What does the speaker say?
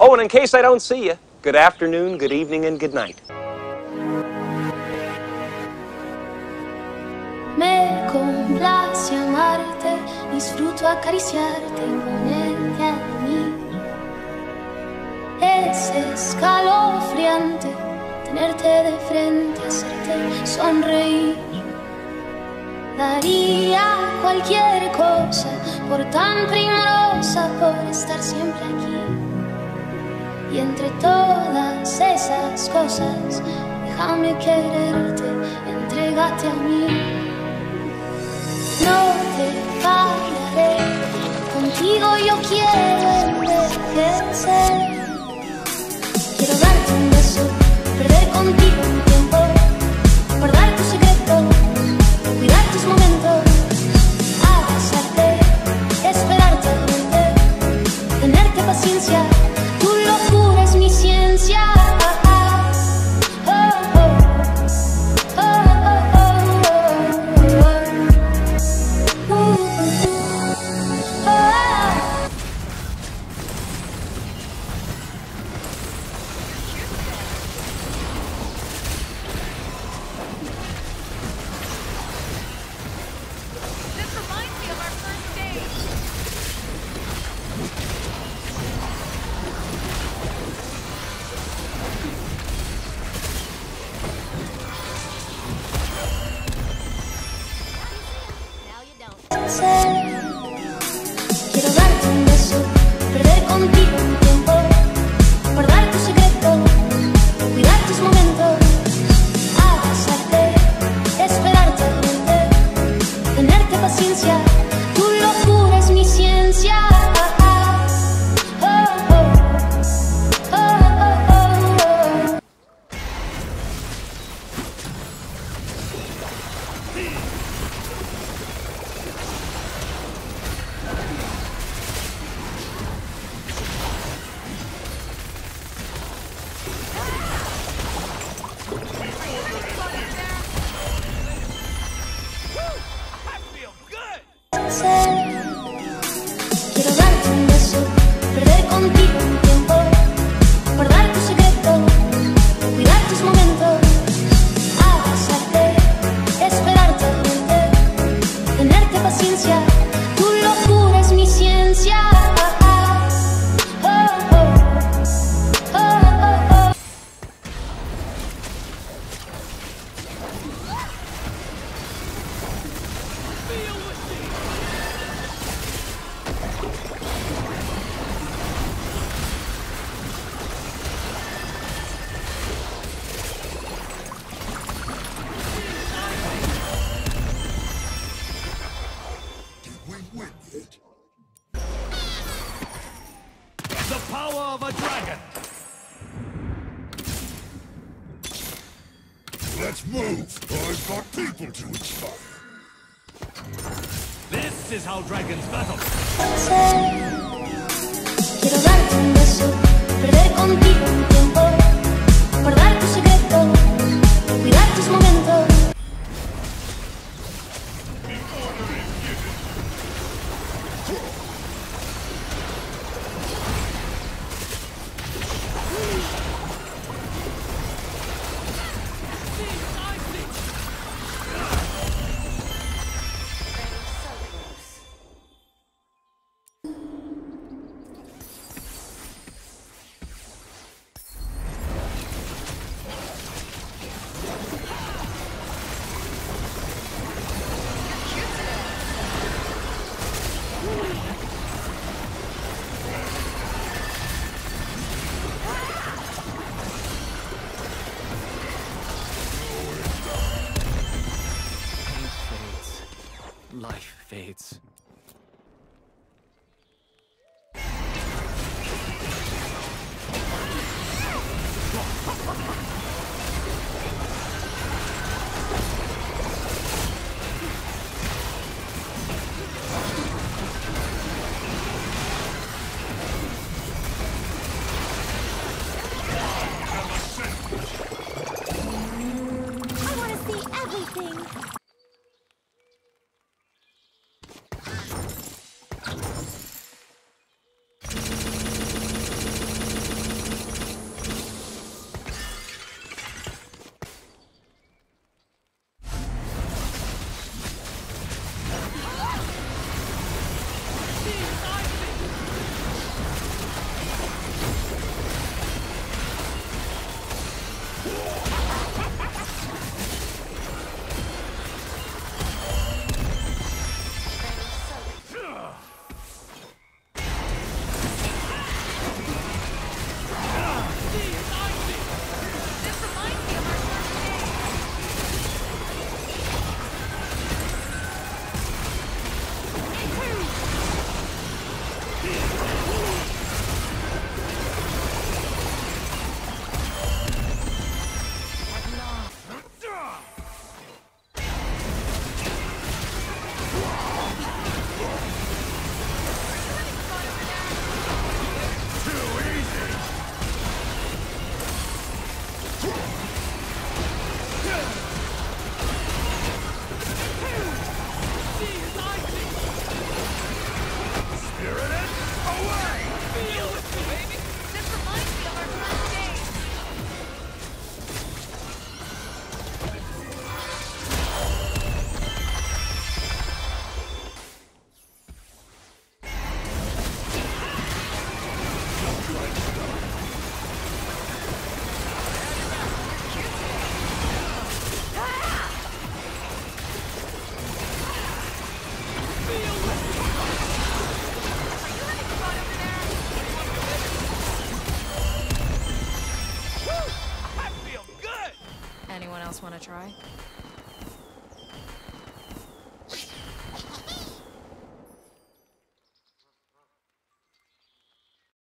Oh, and in case I don't see you, good afternoon, good evening, and good night. Me complace amarte, disfruto acariciarte y ponerte a mí. Es escalofriante tenerte de frente, hacerte sonreír. Daría cualquier cosa por tan primorosa, por estar siempre aquí. Y entre todas esas cosas, déjame quererte, entrégate a mí. No te fallaré, contigo yo quiero envejecer. Quiero darte un beso, perder contigo un tiempo, guardar tus secretos, cuidar tus momentos, abrazarte, esperarte, tenerte paciencia. Tu locura es mi ciencia. Quiero darte un beso, perder contigo un tiempo, guardar tus secretos, cuidar tus momentos, abrazarte, esperarte, tenerte paciencia. Tu locura es mi ciencia. Quiero darte un beso, perder contigo un tiempo, guardar tus secretos, cuidar tus momentos, abrazarte, esperarte, tenerte paciencia. Tu locura es mi ciencia. The power of a dragon! Let's move! I've got people to inspire! This is how dragons battle! Quiero darte un beso, perder contigo un tiempo, guardar tus secretos, cuidar tus momentos. Life fades. I want to see everything! try.